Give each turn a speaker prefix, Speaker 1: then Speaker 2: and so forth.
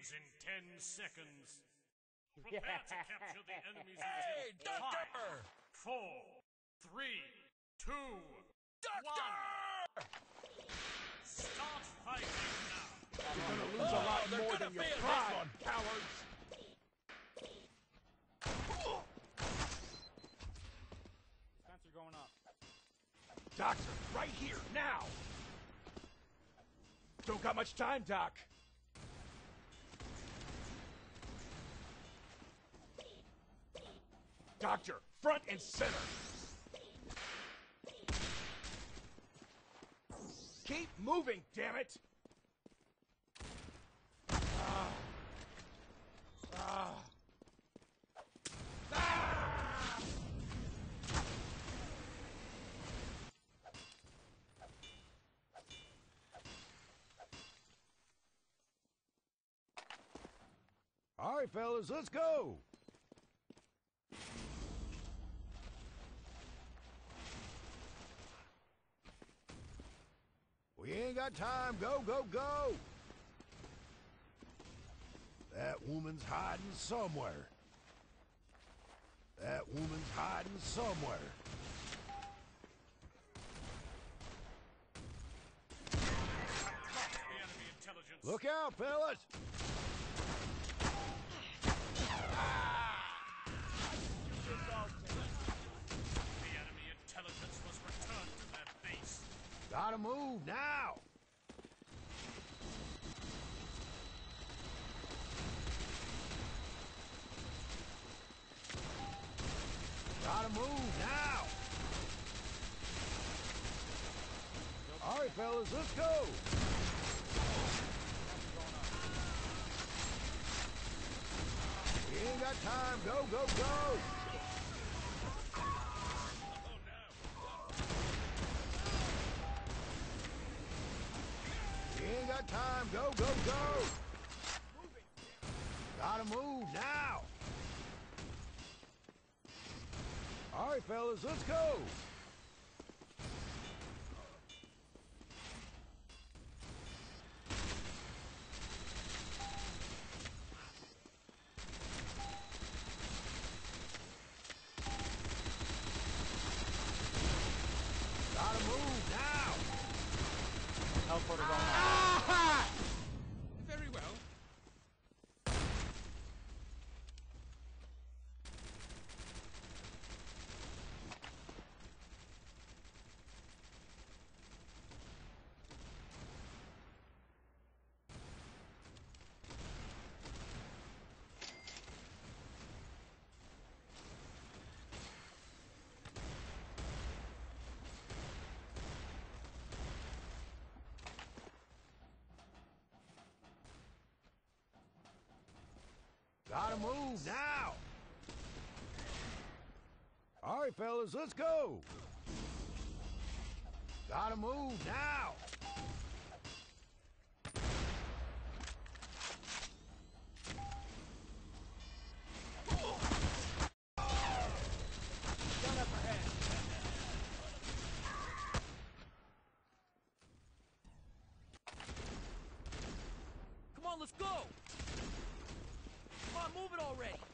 Speaker 1: begins in 10 seconds. Prepare to capture the enemy's objective.
Speaker 2: Hey, Doctor!
Speaker 1: 5, 4, 3, 2,
Speaker 2: Doctor!
Speaker 1: 1. Start fighting now.
Speaker 3: You're gonna lose a lot more than you tried, cowards!
Speaker 4: Spencer going up.
Speaker 3: Doctor, right here, now! Don't got much time, Doc. Doctor, front and center! Keep moving, damn it!
Speaker 5: All right, fellas, let's go. We ain't got time. Go, go, go. That woman's hiding somewhere. That woman's hiding somewhere.
Speaker 1: Lost the enemy intelligence.
Speaker 5: Look out, fellas.
Speaker 1: The enemy intelligence was returned to their base.
Speaker 5: Gotta move now. Gotta move now. All right, fellas, let's go. We ain't got time. Go, go, go. We ain't got time. Go, go, go. Gotta move now. All right, fellas, let's go. Gotta move now.
Speaker 4: Teleporter going up.
Speaker 2: Very well.
Speaker 5: Gotta move now. All right, fellas, let's go. Gotta move now.
Speaker 4: Gun up ahead.
Speaker 6: Come on, let's go! Come on, move it already!